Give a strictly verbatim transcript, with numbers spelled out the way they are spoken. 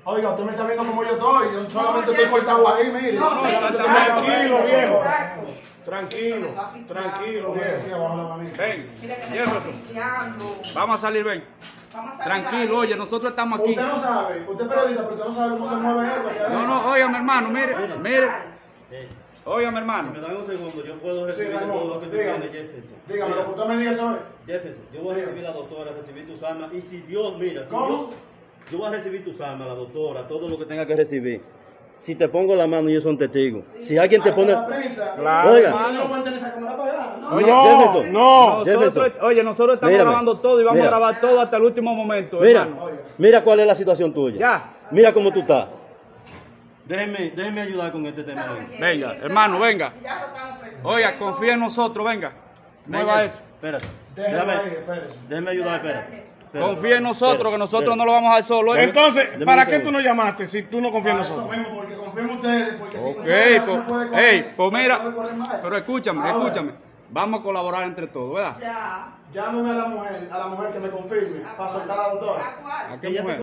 Oiga, usted me está viendo como yo estoy. Yo solamente estoy cortado ahí, mire. No, no, tranquilo, viejo. Tranquilo, tranquilo, viejo. Ven, Jefferson. Vamos a salir, ven. Tranquilo, oye, nosotros estamos aquí. Usted no sabe, usted es periodista, pero usted no sabe cómo se mueve esto. No, no, óigame, hermano, mire, mire. Óigame, hermano. Si me dan un segundo, yo puedo recibir Sí, todo lo que tú dígame. tienes, Jefferson. Dígame, lo que usted me diga eso es. Jefferson, yo voy a recibir a la doctora, recibir tus armas. Y si Dios, mira, si ¿Cómo? yo, yo voy a recibir tus armas, la doctora, todo lo que tenga que recibir. Si te pongo la mano, ellos son testigos. Si alguien te pone. La prensa, Claro, Oiga. usted no puede tener esa cámara apagada, ¿no? Oye, No, Jefferson. no. Nosotros, Jefferson. oye, nosotros estamos Mírame. grabando todo y vamos Mira. a grabar todo hasta el último momento, Mira, hermano. mira cuál es la situación tuya. Ya. Mira cómo tú estás. Déjeme, déjeme ayudar con este tema. Venga, hermano, venga. Oiga, confía en nosotros, venga. Mueva Venga, eso. Espérate. Déjeme Déjame, ahí, espérese. déjeme ayudar, espérate. Espérate. Confía en nosotros, que Espérate, nosotros no espérate. lo vamos a dejar solo. ¿eh? Entonces, Deme ¿para un qué segundo. tú nos llamaste si tú no confías en Para eso nosotros? mismo, porque confío en ustedes, porque si Ok, ustedes pues, no puede correr, hey, pues no mira, puede correr mal. pero escúchame, Ahora, escúchame. Vamos a colaborar entre todos, ¿verdad? Llámeme a la mujer, a la mujer que me confirme, para soltar a la doctora. ¿A qué Ella te mujer?